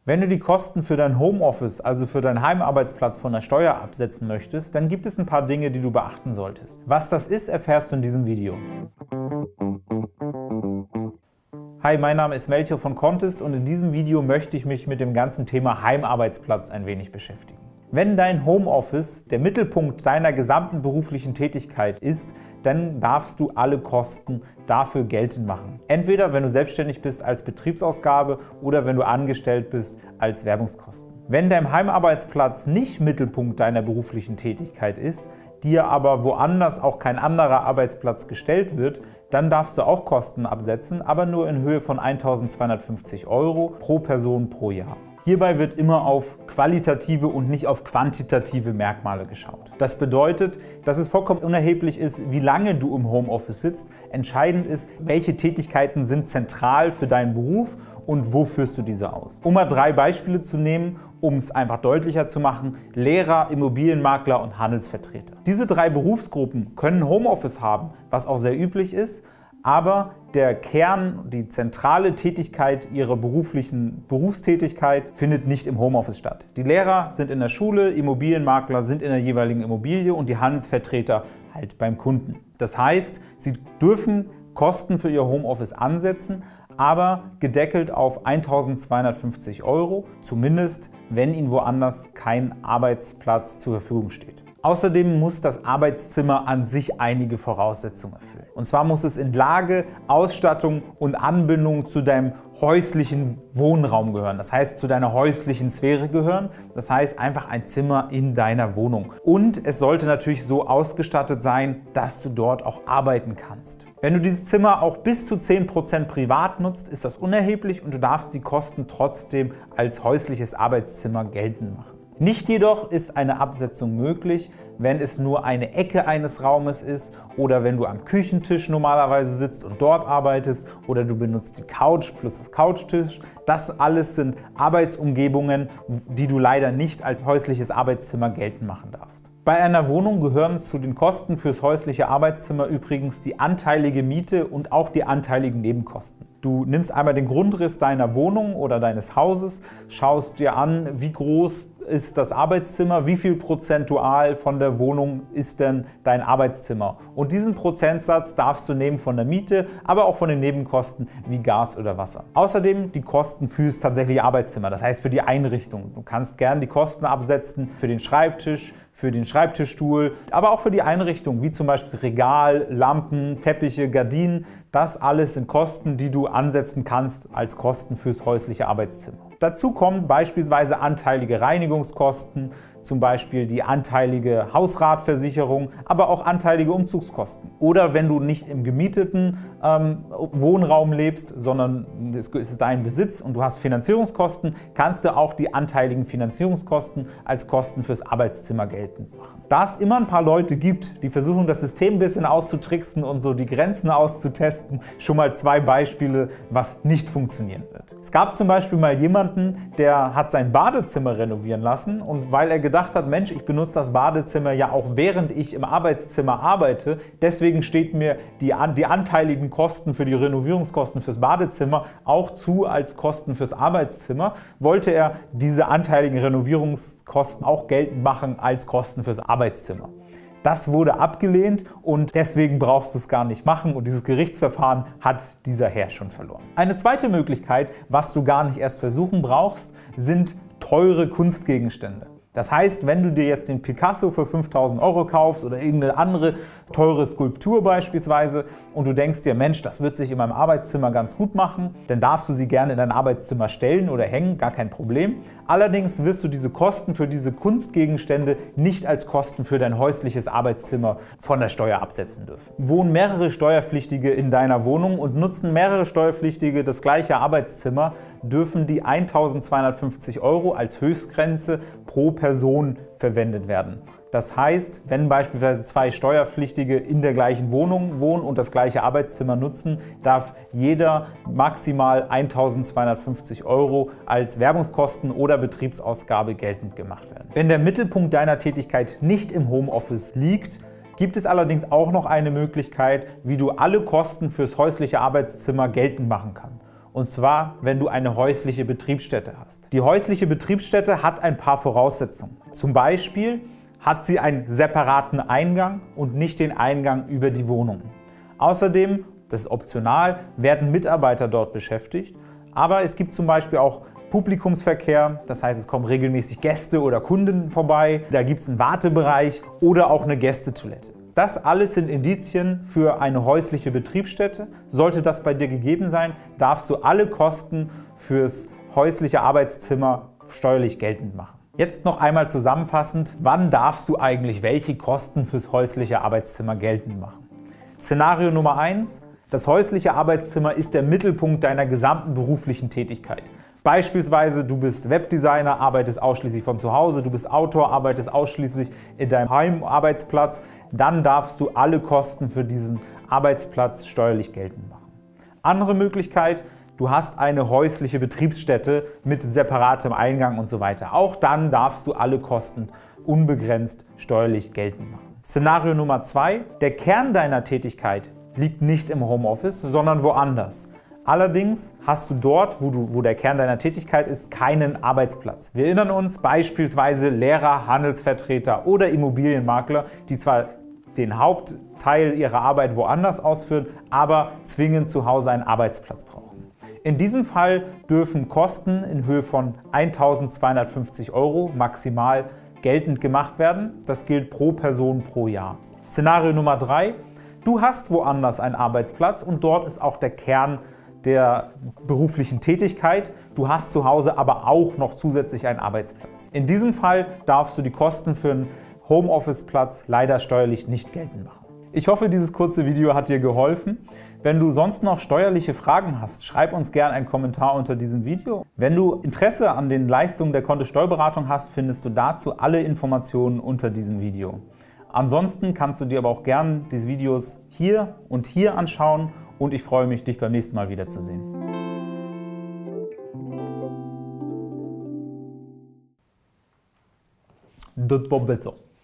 Wenn du die Kosten für dein Homeoffice, also für deinen Heimarbeitsplatz von der Steuer absetzen möchtest, dann gibt es ein paar Dinge, die du beachten solltest. Was das ist, erfährst du in diesem Video. Hi, mein Name ist Melchior von Contest und in diesem Video möchte ich mich mit dem ganzen Thema Heimarbeitsplatz ein wenig beschäftigen. Wenn dein Homeoffice der Mittelpunkt deiner gesamten beruflichen Tätigkeit ist, dann darfst du alle Kosten dafür geltend machen. Entweder wenn du selbstständig bist als Betriebsausgabe oder wenn du angestellt bist als Werbungskosten. Wenn dein Heimarbeitsplatz nicht Mittelpunkt deiner beruflichen Tätigkeit ist, dir aber woanders auch kein anderer Arbeitsplatz gestellt wird, dann darfst du auch Kosten absetzen, aber nur in Höhe von 1.250 € pro Person pro Jahr. Hierbei wird immer auf qualitative und nicht auf quantitative Merkmale geschaut. Das bedeutet, dass es vollkommen unerheblich ist, wie lange du im Homeoffice sitzt. Entscheidend ist, welche Tätigkeiten sind zentral für deinen Beruf und wo führst du diese aus. Um mal 3 Beispiele zu nehmen, um es einfach deutlicher zu machen: Lehrer, Immobilienmakler und Handelsvertreter. Diese 3 Berufsgruppen können Homeoffice haben, was auch sehr üblich ist. Aber der Kern, die zentrale Tätigkeit ihrer Berufstätigkeit findet nicht im Homeoffice statt. Die Lehrer sind in der Schule, Immobilienmakler sind in der jeweiligen Immobilie und die Handelsvertreter halt beim Kunden. Das heißt, sie dürfen Kosten für ihr Homeoffice ansetzen, aber gedeckelt auf 1.250 €, zumindest wenn ihnen woanders kein Arbeitsplatz zur Verfügung steht. Außerdem muss das Arbeitszimmer an sich einige Voraussetzungen erfüllen. Und zwar muss es in Lage, Ausstattung und Anbindung zu deinem häuslichen Wohnraum gehören. Das heißt, zu deiner häuslichen Sphäre gehören. Das heißt, einfach ein Zimmer in deiner Wohnung. Und es sollte natürlich so ausgestattet sein, dass du dort auch arbeiten kannst. Wenn du dieses Zimmer auch bis zu 10% privat nutzt, ist das unerheblich und du darfst die Kosten trotzdem als häusliches Arbeitszimmer geltend machen. Nicht jedoch ist eine Absetzung möglich, wenn es nur eine Ecke eines Raumes ist oder wenn du am Küchentisch normalerweise sitzt und dort arbeitest oder du benutzt die Couch plus das Couchtisch. Das alles sind Arbeitsumgebungen, die du leider nicht als häusliches Arbeitszimmer geltend machen darfst. Bei einer Wohnung gehören zu den Kosten fürs häusliche Arbeitszimmer übrigens die anteilige Miete und auch die anteiligen Nebenkosten. Du nimmst einmal den Grundriss deiner Wohnung oder deines Hauses, schaust dir an, wie groß ist das Arbeitszimmer, wie viel prozentual von der Wohnung ist denn dein Arbeitszimmer. Und diesen Prozentsatz darfst du nehmen von der Miete, aber auch von den Nebenkosten wie Gas oder Wasser. Außerdem die Kosten fürs tatsächliche Arbeitszimmer, das heißt für die Einrichtung. Du kannst gerne die Kosten absetzen für den Schreibtisch, für den Schreibtischstuhl, aber auch für die Einrichtung, wie zum Beispiel Regal, Lampen, Teppiche, Gardinen. Das alles sind Kosten, die du ansetzen kannst als Kosten fürs häusliche Arbeitszimmer. Dazu kommen beispielsweise anteilige Reinigungskosten, zum Beispiel die anteilige Hausratversicherung, aber auch anteilige Umzugskosten. Oder wenn du nicht im gemieteten Wohnraum lebst, sondern es ist dein Besitz und du hast Finanzierungskosten, kannst du auch die anteiligen Finanzierungskosten als Kosten fürs Arbeitszimmer geltend machen. Da es immer ein paar Leute gibt, die versuchen, das System ein bisschen auszutricksen und so die Grenzen auszutesten, schon mal 2 Beispiele, was nicht funktionieren wird. Es gab zum Beispiel mal jemanden, der hat sein Badezimmer renovieren lassen und weil er gedacht hat, Mensch, ich benutze das Badezimmer ja auch während ich im Arbeitszimmer arbeite, deswegen steht mir die anteiligen Kosten für die Renovierungskosten fürs Badezimmer auch zu als Kosten fürs Arbeitszimmer, wollte er diese anteiligen Renovierungskosten auch geltend machen als Kosten fürs Arbeitszimmer. Das wurde abgelehnt und deswegen brauchst du es gar nicht machen und dieses Gerichtsverfahren hat dieser Herr schon verloren. Eine zweite Möglichkeit, was du gar nicht erst versuchen brauchst, sind teure Kunstgegenstände. Das heißt, wenn du dir jetzt den Picasso für 5.000 € kaufst oder irgendeine andere teure Skulptur beispielsweise und du denkst dir, Mensch, das wird sich in meinem Arbeitszimmer ganz gut machen, dann darfst du sie gerne in dein Arbeitszimmer stellen oder hängen, gar kein Problem. Allerdings wirst du diese Kosten für diese Kunstgegenstände nicht als Kosten für dein häusliches Arbeitszimmer von der Steuer absetzen dürfen. Wohnen mehrere Steuerpflichtige in deiner Wohnung und nutzen mehrere Steuerpflichtige das gleiche Arbeitszimmer, dürfen die 1.250 € als Höchstgrenze pro Person verwendet werden. Das heißt, wenn beispielsweise 2 Steuerpflichtige in der gleichen Wohnung wohnen und das gleiche Arbeitszimmer nutzen, darf jeder maximal 1.250 € als Werbungskosten oder Betriebsausgabe geltend gemacht werden. Wenn der Mittelpunkt deiner Tätigkeit nicht im Homeoffice liegt, gibt es allerdings auch noch eine Möglichkeit, wie du alle Kosten fürs häusliche Arbeitszimmer geltend machen kannst. Und zwar, wenn du eine häusliche Betriebsstätte hast. Die häusliche Betriebsstätte hat ein paar Voraussetzungen. Zum Beispiel hat sie einen separaten Eingang und nicht den Eingang über die Wohnung. Außerdem, das ist optional, werden Mitarbeiter dort beschäftigt. Aber es gibt zum Beispiel auch Publikumsverkehr, das heißt, es kommen regelmäßig Gäste oder Kunden vorbei. Da gibt es einen Wartebereich oder auch eine Gästetoilette. Das alles sind Indizien für eine häusliche Betriebsstätte. Sollte das bei dir gegeben sein, darfst du alle Kosten fürs häusliche Arbeitszimmer steuerlich geltend machen. Jetzt noch einmal zusammenfassend, wann darfst du eigentlich welche Kosten fürs häusliche Arbeitszimmer geltend machen? Szenario Nummer 1: Das häusliche Arbeitszimmer ist der Mittelpunkt deiner gesamten beruflichen Tätigkeit. Beispielsweise, du bist Webdesigner, arbeitest ausschließlich von zu Hause, du bist Autor, arbeitest ausschließlich in deinem Heimarbeitsplatz. Dann darfst du alle Kosten für diesen Arbeitsplatz steuerlich geltend machen. Andere Möglichkeit: Du hast eine häusliche Betriebsstätte mit separatem Eingang und so weiter. Auch dann darfst du alle Kosten unbegrenzt steuerlich geltend machen. Szenario Nummer 2: Der Kern deiner Tätigkeit liegt nicht im Homeoffice, sondern woanders. Allerdings hast du dort, wo der Kern deiner Tätigkeit ist, keinen Arbeitsplatz. Wir erinnern uns beispielsweise Lehrer, Handelsvertreter oder Immobilienmakler, die zwar den Hauptteil ihrer Arbeit woanders ausführen, aber zwingend zu Hause einen Arbeitsplatz brauchen. In diesem Fall dürfen Kosten in Höhe von 1.250 € maximal geltend gemacht werden. Das gilt pro Person pro Jahr. Szenario Nummer 3: Du hast woanders einen Arbeitsplatz und dort ist auch der Kern der beruflichen Tätigkeit. Du hast zu Hause aber auch noch zusätzlich einen Arbeitsplatz. In diesem Fall darfst du die Kosten für einen Homeoffice-Platz leider steuerlich nicht geltend machen. Ich hoffe, dieses kurze Video hat dir geholfen. Wenn du sonst noch steuerliche Fragen hast, schreib uns gerne einen Kommentar unter diesem Video. Wenn du Interesse an den Leistungen der Kontist Steuerberatung hast, findest du dazu alle Informationen unter diesem Video. Ansonsten kannst du dir aber auch gerne diese Videos hier und hier anschauen und ich freue mich, dich beim nächsten Mal wiederzusehen. Das war besser.